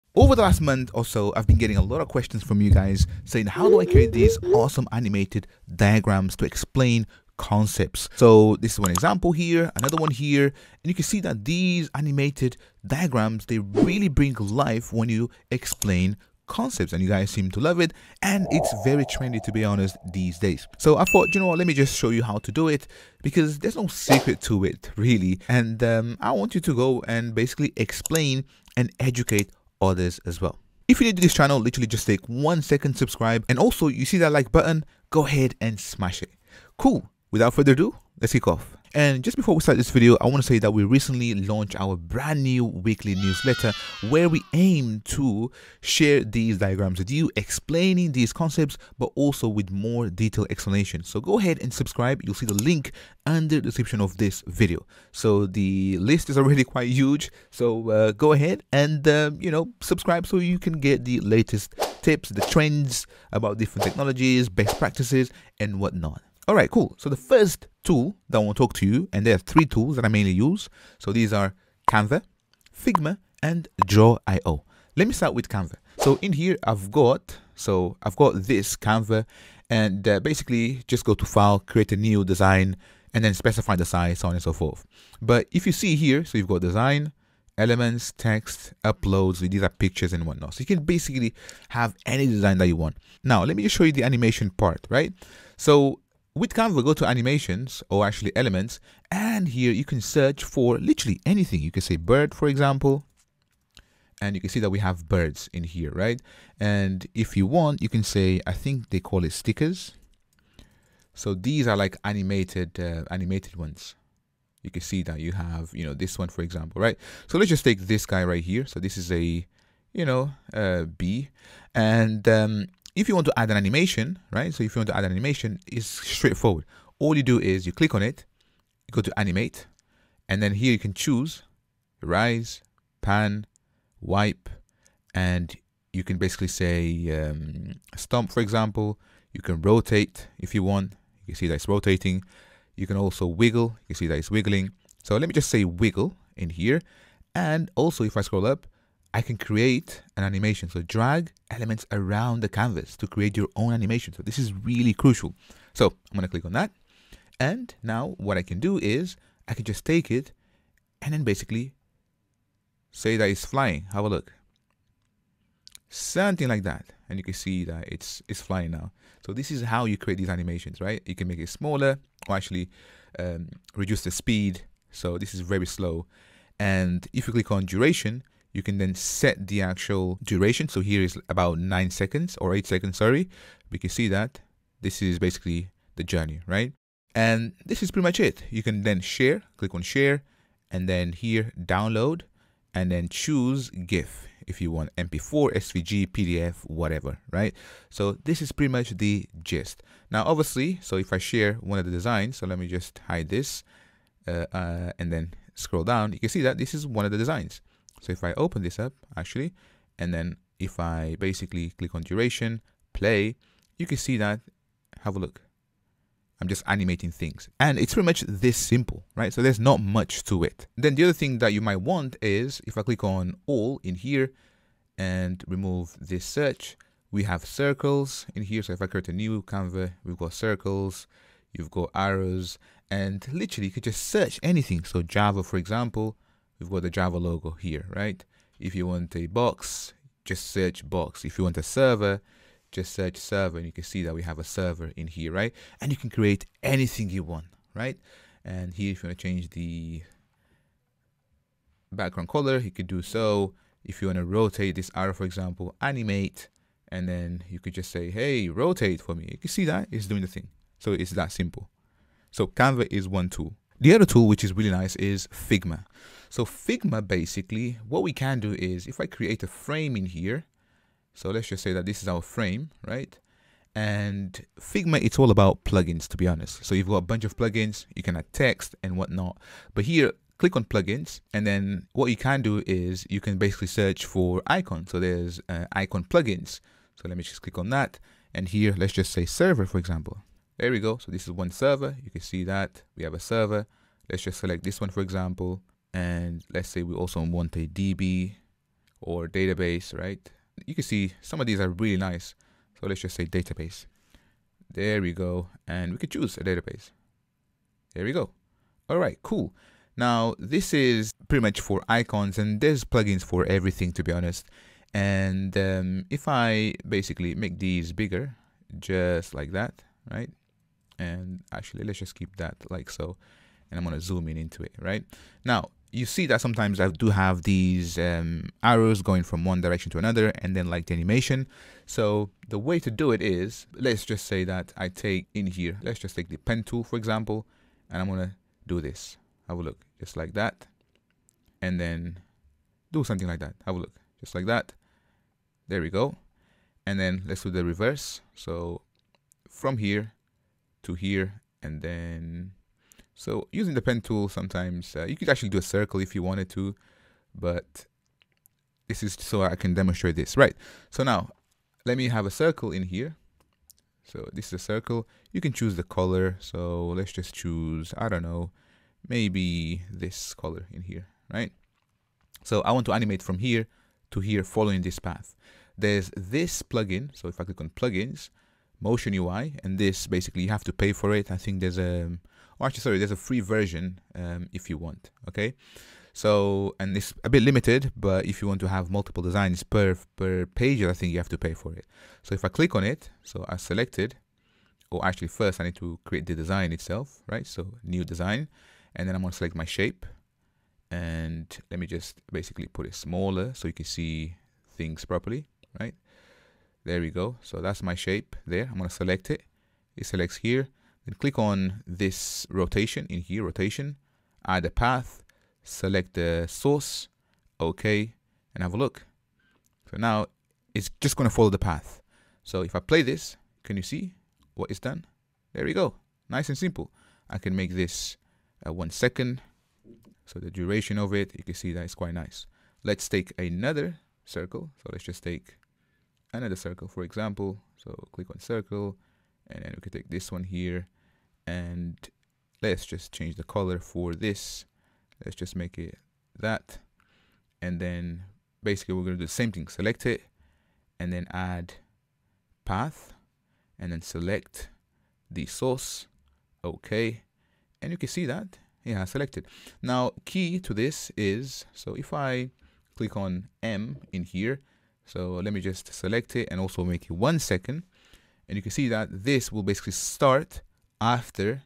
Over the last month or so, I've been getting a lot of questions from you guys saying, how do I create these awesome animated diagrams to explain concepts? So this is one example here, another one here, and you can see that these animated diagrams, they really bring life when you explain concepts, and you guys seem to love it, and it's very trendy, to be honest, these days. So I thought, you know what, let me just show you how to do it, because there's no secret to it really, and I want you to go and basically explain and educate others as well. If you're new to this channel, literally just take 1 second, subscribe, and also you see that like button, go ahead and smash it. Cool. Without further ado, let's kick off. And just before we start this video, I want to say that we recently launched our brand new weekly newsletter where we aim to share these diagrams with you, explaining these concepts, but also with more detailed explanation. So go ahead and subscribe. You'll see the link under the description of this video. So the list is already quite huge. So go ahead and, subscribe so you can get the latest tips, the trends about different technologies, best practices, and whatnot. All right, cool. So the first tool that I want to talk to you, and there are 3 tools that I mainly use. So these are Canva, Figma, and Drawio. Let me start with Canva. So in here, I've got this Canva, and basically just go to File, create a new design, and then specify the size, so on and so forth. But if you see here, so you've got design, elements, text, uploads, these are pictures and whatnot. So you can basically have any design that you want. Now, let me just show you the animation part, right? So with Canva, go to animations, or actually elements, and here you can search for literally anything. You can say bird, for example, and you can see that we have birds in here, right? And if you want, you can say, I think they call it stickers. So these are like animated ones. You can see that you have, this one, for example, right? So let's just take this guy right here. So this is a, bee, and if you want to add an animation, right? So if you want to add an animation, it's straightforward. All you do is you click on it, you go to animate, and then here you can choose rise, pan, wipe, and you can basically say stomp, for example. You can rotate if you want. You can see that it's rotating. You can also wiggle. You can see that it's wiggling. So let me just say wiggle in here. And also if I scroll up, I can create an animation. So drag elements around the canvas to create your own animation. So this is really crucial. So I'm going to click on that. And now what I can do is I can just take it and then basically say that it's flying. Have a look. Something like that. And you can see that it's flying now. So this is how you create these animations, right? You can make it smaller, or actually reduce the speed. So this is very slow. And if you click on duration, you can then set the actual duration. So here is about 9 seconds or 8 seconds, sorry. We can see that this is basically the journey, right? And this is pretty much it. You can then share, click on share, and then here download, and then choose GIF if you want MP4, SVG, PDF, whatever, right? So this is pretty much the gist. Now, obviously, so if I share one of the designs, so let me just hide this and then scroll down, you can see that this is one of the designs. So if I open this up, actually, and then if I basically click on duration, play, you can see that, have a look. I'm just animating things. And it's pretty much this simple, right? So there's not much to it. Then the other thing that you might want is if I click on all in here and remove this search, we have circles in here. So if I create a new Canva, we've got circles, you've got arrows, and literally you could just search anything. So Java, for example, we've got the Java logo here, right? If you want a box, just search box. If you want a server, just search server, and you can see that we have a server in here, right? And you can create anything you want, right? And here, if you want to change the background color, you could do so. If you want to rotate this arrow, for example, animate, and then you could just say, hey, rotate for me. You can see that it's doing the thing. So it's that simple. So Canva is one tool. The other tool, which is really nice, is Figma. So Figma, basically, what we can do is if I create a frame in here, so let's just say that this is our frame, right? And Figma, it's all about plugins, to be honest. So you've got a bunch of plugins, you can add text and whatnot. But here, click on plugins, and then what you can do is you can basically search for icons. So there's icon plugins. So let me just click on that. And here, let's just say server, for example. There we go. So this is one server. You can see that we have a server. Let's just select this one, for example. And let's say we also want a DB or database, right? You can see some of these are really nice. So let's just say database. There we go. And we could choose a database. There we go. All right, cool. Now, this is pretty much for icons, and there's plugins for everything, to be honest. And if I basically make these bigger, just like that, right? And actually, let's just keep that like so. And I'm going to zoom in into it, right? Now, you see that sometimes I do have these arrows going from one direction to another, and then like the animation. So the way to do it is, let's just say that I take in here, let's just take the pen tool, for example, and I'm going to do this. Have a look, just like that. And then do something like that. Have a look, just like that. There we go. And then let's do the reverse. So from here to here, and then, so using the pen tool, sometimes you could actually do a circle if you wanted to, but this is so I can demonstrate this, right? So now let me have a circle in here. So this is a circle. You can choose the color. So let's just choose, I don't know, maybe this color in here, right? So I want to animate from here to here following this path. There's this plugin. So if I click on plugins, Motion UI, and this basically you have to pay for it. I think there's a, oh, actually, sorry, there's a free version if you want. Okay. So, and it's a bit limited, but if you want to have multiple designs per page, I think you have to pay for it. So if I click on it, so I selected, or actually first I need to create the design itself, right? So new design, and then I'm going to select my shape, and let me just basically put it smaller so you can see things properly, right? There we go. So that's my shape there. I'm going to select it. It selects here. Then click on this rotation in here, rotation, add a path, select the source, okay, and have a look. So now it's just going to follow the path. So if I play this, can you see what it's done? There we go. Nice and simple. I can make this 1 second. So the duration of it, you can see that it's quite nice. Let's take another circle. So let's just take another circle, for example. So click on circle, and then we can take this one here, and let's just change the color for this. Let's just make it that, and then basically we're going to do the same thing. Select it, and then add path, and then select the source, okay, and you can see that it has selected. Now key to this is, so if I click on M in here, so let me just select it and also make it 1 second. And you can see that this will basically start after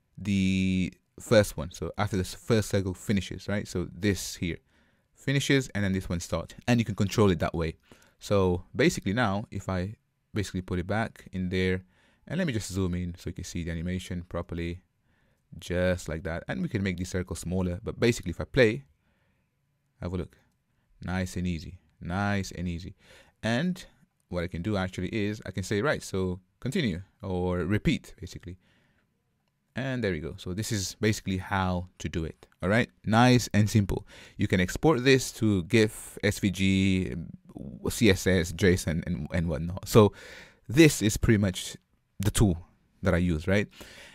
the first one. So after this first circle finishes, right? So this here finishes, and then this one starts. And you can control it that way. So basically now, if I basically put it back in there, and let me just zoom in so you can see the animation properly, just like that. And we can make the circle smaller. But basically if I play, have a look, nice and easy. Nice and easy. And what I can do actually is I can say, right, so continue or repeat basically. And there we go. So this is basically how to do it. All right. Nice and simple. You can export this to GIF, SVG, CSS, JSON, and whatnot. So this is pretty much the tool that I use, right?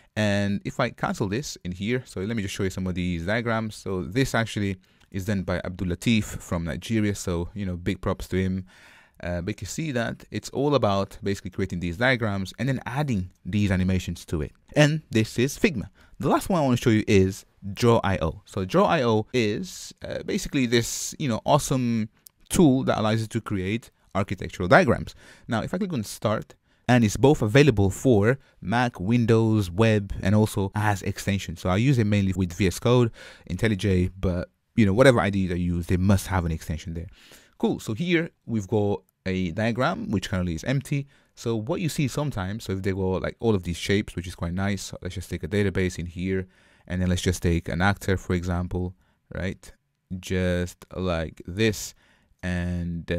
And if I cancel this in here, so let me just show you some of these diagrams. So this actually is done by Abdul Latif from Nigeria, so you know, big props to him. But you can see that it's all about basically creating these diagrams and then adding these animations to it. And this is Figma. The last one I want to show you is Drawio. So Drawio is basically this, you know, awesome tool that allows you to create architectural diagrams. Now, if I click on Start, and it's both available for Mac, Windows, web, and also as extensions. So I use it mainly with VS Code, IntelliJ, but you know, whatever IDE I use, they must have an extension there. Cool. So here we've got a diagram which currently is empty. So what you see sometimes, so if they go like all of these shapes, which is quite nice. So let's just take a database in here, and then let's just take an actor, for example, right? Just like this. And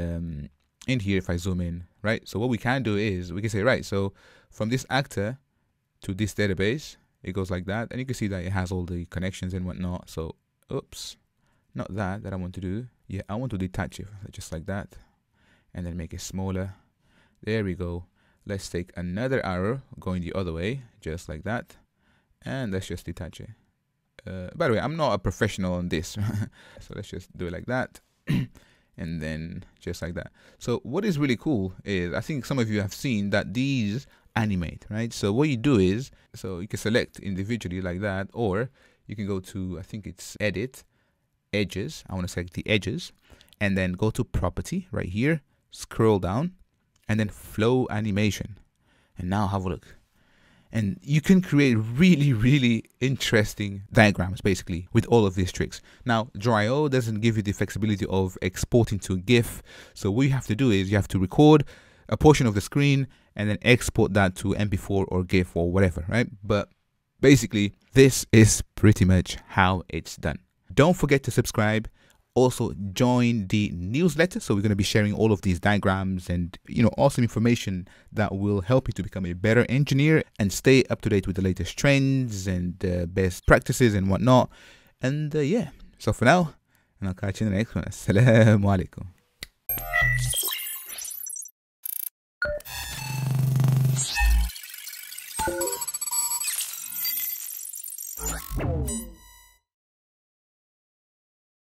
in here, if I zoom in, right? So what we can do is we can say, right, so from this actor to this database, it goes like that. And you can see that it has all the connections and whatnot. So, oops. Not that I want to do. Yeah, I want to detach it just like that, and then make it smaller. There we go. Let's take another arrow going the other way, just like that, and let's just detach it. By the way, I'm not a professional on this, so let's just do it like that. And and then just like that. So what is really cool is, I think some of you have seen that these animate, right? So what you do is, so you can select individually like that, or you can go to, I think it's edit, edges. I want to select the edges, and then go to property right here, scroll down, and then flow animation. And now have a look. And you can create really, really interesting diagrams basically with all of these tricks. Now, Drawio doesn't give you the flexibility of exporting to GIF. So what you have to do is you have to record a portion of the screen and then export that to MP4 or GIF or whatever, right? But basically, this is pretty much how it's done. Don't forget to subscribe. Also join the newsletter, so we're going to be sharing all of these diagrams and awesome information that will help you to become a better engineer and stay up to date with the latest trends and best practices and whatnot. And yeah, so for now, and I'll catch you in the next one. Assalamu alaikum.